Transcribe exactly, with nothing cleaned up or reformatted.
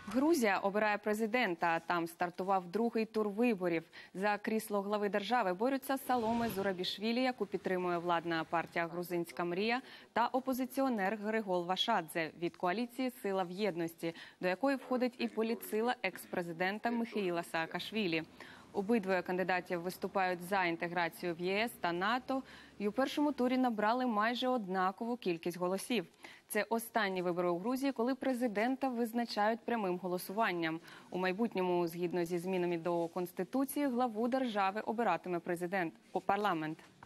Грузія обирає президента. Там стартував другий тур виборів. За крісло глави держави борються Саломе Зурабішвілі, яку підтримує владна партія «Грузинська мрія», та опозиціонер Григол Вашадзе від коаліції «Сила в єдності», до якої входить і політсила екс-президента Михеїла Саакашвілі. Обидвоє кандидатів виступають за інтеграцію в ЄС та НАТО і у першому турі набрали майже однакову кількість голосів. Це останні вибори у Грузії, коли президента визначають прямим голосуванням. У майбутньому, згідно зі змінами до Конституції, главу держави обиратиме президент, парламент.